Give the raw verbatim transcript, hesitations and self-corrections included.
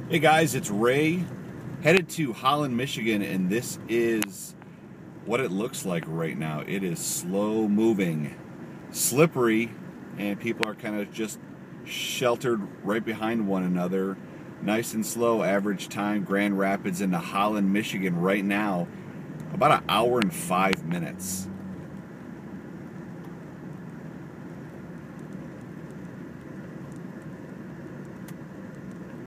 Hey guys, it's Ray, headed to Holland, Michigan, and this is what it looks like right now. It is slow moving, slippery, and people are kind of just sheltered right behind one another. Nice and slow. Average time, Grand Rapids into Holland, Michigan right now, about an hour and five minutes.